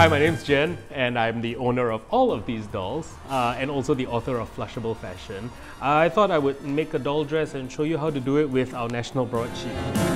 Hi, my name's Jen, and I'm the owner of all of these dolls, and also the author of Flushable Fashion. I thought I would make a doll dress and show you how to do it with our national broadsheet.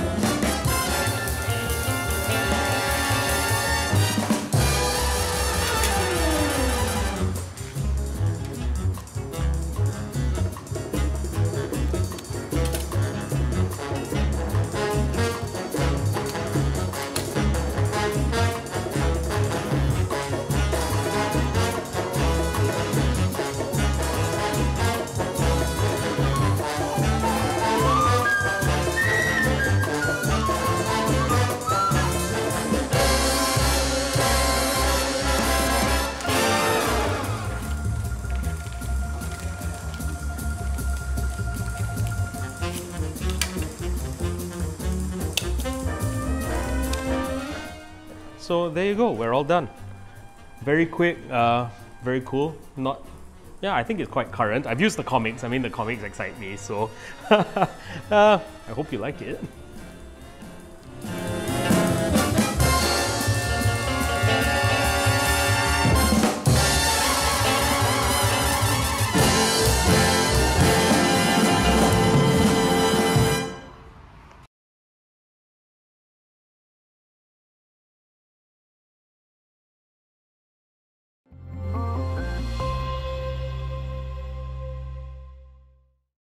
So there you go, we're all done. Very quick, very cool. Yeah, I think it's quite current. I've used the comics. I mean, the comics excite me, so I hope you like it.